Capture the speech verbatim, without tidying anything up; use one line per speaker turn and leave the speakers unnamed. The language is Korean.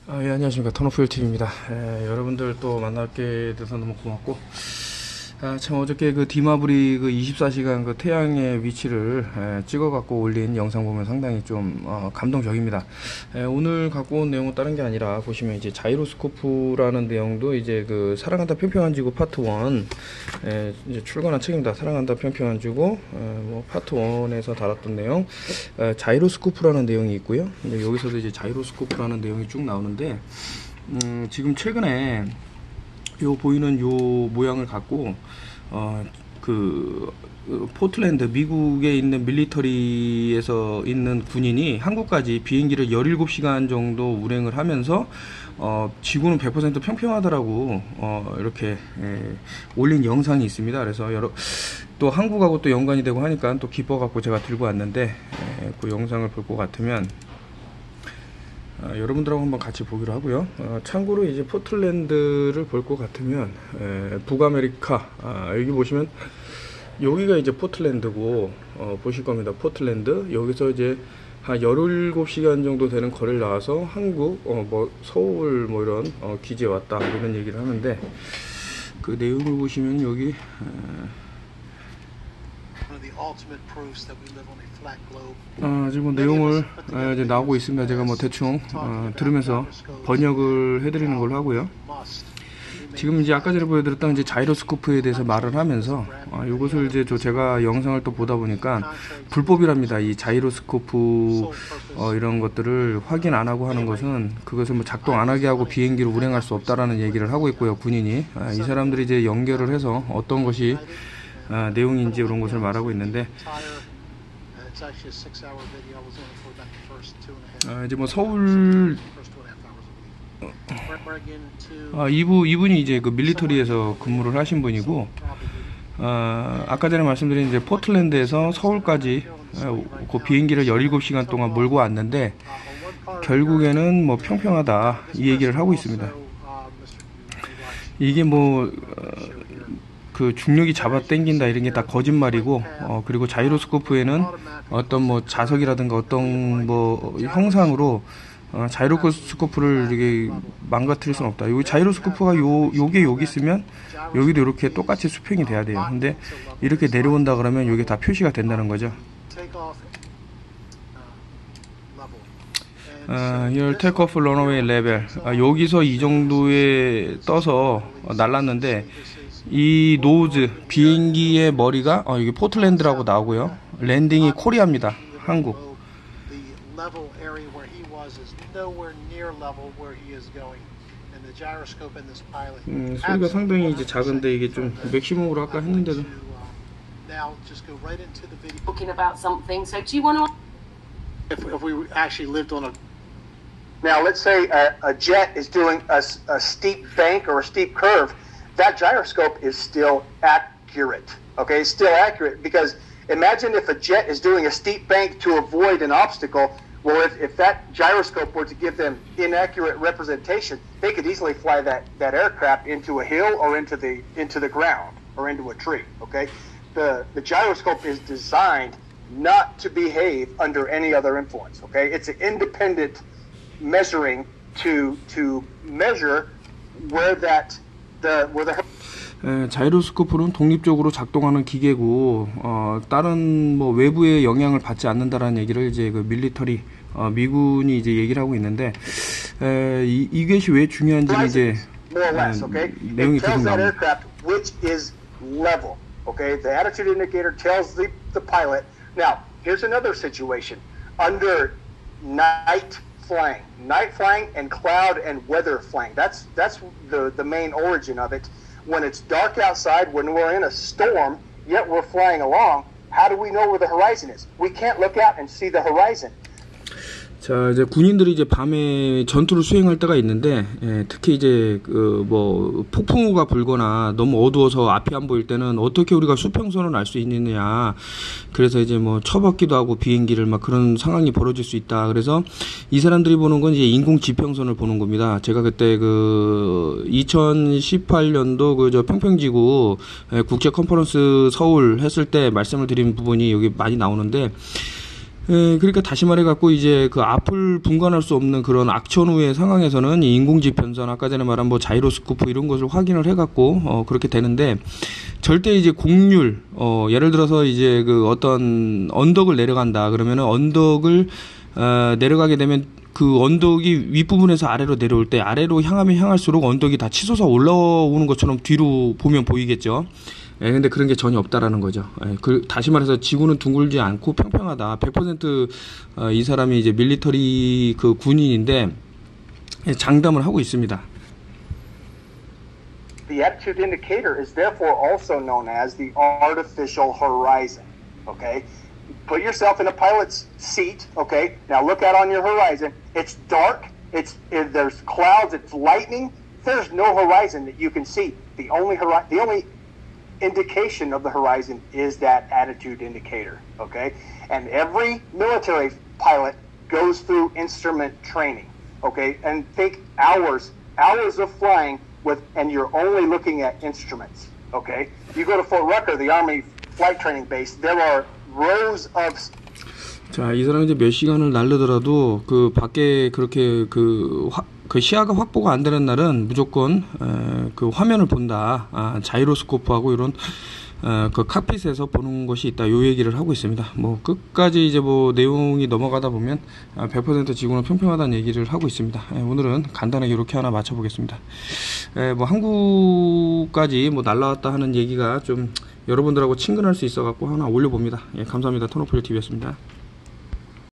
아, 예, 안녕하십니까. 턴오프힐티비입니다. 여러분들 또 만나게 돼서 너무 고맙고, 아, 참 어저께 그 디마브리 그 이십사 시간 그 태양의 위치를 에, 찍어 갖고 올린 영상 보면 상당히 좀 어, 감동적입니다. 에, 오늘 갖고 온 내용은 다른 게 아니라 보시면 이제 자이로스코프라는 내용도 이제 그 사랑한다 평평한 지구 파트 일 에, 이제 출간한 책입니다. 사랑한다 평평한 지구 에, 뭐 파트 일에서 다뤘던 내용, 에, 자이로스코프라는 내용이 있고요. 이제 여기서도 이제 자이로스코프라는 내용이 쭉 나오는데, 음, 지금 최근에 요 보이는 요 모양을 갖고 어 그 포틀랜드 미국에 있는 밀리터리에서 있는 군인이 한국까지 비행기를 열일곱 시간 정도 운행을 하면서 어 지구는 백 퍼센트 평평하다라고 어 이렇게 예, 올린 영상이 있습니다. 그래서 여러 또 한국하고 또 연관이 되고 하니까 또 기뻐 갖고 제가 들고 왔는데, 예, 그 영상을 볼 것 같으면 어, 여러분들하고 한번 같이 보기로 하고요. 어, 참고로 이제 포틀랜드를 볼 것 같으면 에, 북아메리카, 아, 여기 보시면 여기가 이제 포틀랜드고, 어, 보실 겁니다. 포틀랜드. 여기서 이제 한 열일곱 시간 정도 되는 거리를 나와서 한국, 어, 뭐 서울 뭐 이런 어, 기지에 왔다 이런 얘기를 하는데, 그 내용을 보시면 여기 에, 아, 지금 뭐 내용을 아, 이제 나오고 있습니다. 제가 뭐 대충 어, 들으면서 번역을 해드리는 걸로 하고요. 지금 이제 아까 전에 보여드렸던 이제 자이로스코프에 대해서 말을 하면서 아, 이것을 이제 저 제가 영상을 또 보다 보니까 불법이랍니다. 이 자이로스코프 어, 이런 것들을 확인 안 하고 하는 것은 그것을 뭐 작동 안 하게 하고 비행기를 운행할 수 없다라는 얘기를 하고 있고요. 군인이 아, 이 사람들이 이제 연결을 해서 어떤 것이 아, 내용인지 그런 것을 말하고 있는데, 아, 이제 뭐 서울 아, 이부 이분이 이제 그 밀리터리에서 근무를 하신 분이고, 아, 아까 전에 말씀드린 이제 포틀랜드에서 서울까지 아, 그 비행기를 열일곱 시간 동안 몰고 왔는데 결국에는 뭐 평평하다 이 얘기를 하고 있습니다. 이게 뭐 어, 그 중력이 잡아 당긴다 이런 게 다 거짓말이고, 어, 그리고 자이로스코프에는 어떤 뭐 자석이라든가 어떤 뭐 형상으로 어, 자이로스코프를 이렇게 망가뜨릴 수는 없다. 여기 자이로스코프가 요 요게 여기 있으면 여기도 이렇게 똑같이 수평이 돼야 돼요. 근데 이렇게 내려온다 그러면 요게 다 표시가 된다는 거죠. 아, here take off runway level. 아, 여기서 이 정도에 떠서 어, 날랐는데 이 노즈 비행기의 머리가 어, 여기 포틀랜드라고 나오고요. 랜딩이 코리아입니다. 한국. 음, 소리가 상당히 이제 작은데 이게 좀 맥시멈으로 아까 했는데도.
If, if we actually lived on a now, let's say a, a jet is doing a, a steep bank or a steep curve. That gyroscope is still accurate. Okay, still accurate because imagine if a jet is doing a steep bank to avoid an obstacle. Well, if, if that gyroscope were to give them inaccurate representation, they could easily fly that, that aircraft into a hill or into the into the ground or into a tree. Okay, the the gyroscope is designed not to behave under any other influence. Okay, it's an independent measuring to to measure where that the where the
에, 자이로스코프는 독립적으로 작동하는 기계고, 어, 다른 뭐 외부의 영향을 받지 않는다라는 얘기를 이제 그 밀리터리 어, 미군이 이제 얘기를 하고 있는데, 에, 이, 이것이 왜 중요한지는 이제
less, okay?
내용이 계속 나옵니다.
Which is level, okay? The attitude indicator tells the the pilot. Now, here's another situation under night flying, night flying, and cloud and weather flying. That's that's the the main origin of it. When it's dark outside, when we're in a storm, yet we're flying along, how do we know where the horizon is? We can't look out and see the horizon.
자, 이제 군인들이 이제 밤에 전투를 수행할 때가 있는데, 예, 특히 이제 그 뭐 폭풍우가 불거나 너무 어두워서 앞이 안 보일 때는 어떻게 우리가 수평선을 알 수 있느냐. 그래서 이제 뭐 처박기도 하고 비행기를 막 그런 상황이 벌어질 수 있다. 그래서 이 사람들이 보는 건 이제 인공 지평선을 보는 겁니다. 제가 그때 그 이천십팔 년도 그 저 평평지구 국제 컨퍼런스 서울 했을 때 말씀을 드린 부분이 여기 많이 나오는데, 에, 그러니까 다시 말해갖고 이제 그 앞을 분간할 수 없는 그런 악천후의 상황에서는 이 인공지 변선, 아까 전에 말한 뭐 자이로스코프 이런 것을 확인을 해갖고 어, 그렇게 되는데, 절대 이제 곡률, 어, 예를 들어서 이제 그 어떤 언덕을 내려간다 그러면은 언덕을 어, 내려가게 되면 그 언덕이 윗부분에서 아래로 내려올 때 아래로 향하면 향할수록 언덕이 다 치솟아 올라오는 것처럼 뒤로 보면 보이겠죠. 예, 근데 그런 게 전혀 없다라는 거죠. 예, 그, 다시 말해서 지구는 둥글지 않고 평평하다. 백 퍼센트 어, 이 사람이 이제 밀리터리 그 군인인데 예, 장담을 하고 있습니다.
The attitude indicator is therefore also known as the artificial horizon. Okay? Put yourself in a pilot's seat, okay? Now look out on your horizon. It's dark, it's it, there's clouds, it's lightning. There's no horizon that you can see. The only hori- the only indication of the horizon is that attitude indicator, okay? And every military pilot goes through instrument training, okay? And think hours, hours of flying with, and you're only looking at instruments, okay? You go to Fort Rucker, the Army flight training base, there are rows of.
자, 이 사람이 이제 몇 시간을 날르더라도 그 밖에 그렇게 그, 화, 그 시야가 확보가 안 되는 날은 무조건 에, 그 화면을 본다. 아, 자이로스코프하고 이런 에, 그 칵핏에서 보는 것이 있다. 요 얘기를 하고 있습니다. 뭐 끝까지 이제 뭐 내용이 넘어가다 보면 아, 백 퍼센트 지구는 평평하다는 얘기를 하고 있습니다. 에, 오늘은 간단하게 이렇게 하나 맞춰보겠습니다. 에, 뭐 한국까지 뭐 날라왔다 하는 얘기가 좀 여러분들하고 친근할 수 있어갖고 하나 올려봅니다. 예, 감사합니다. 터너프리 티비였습니다.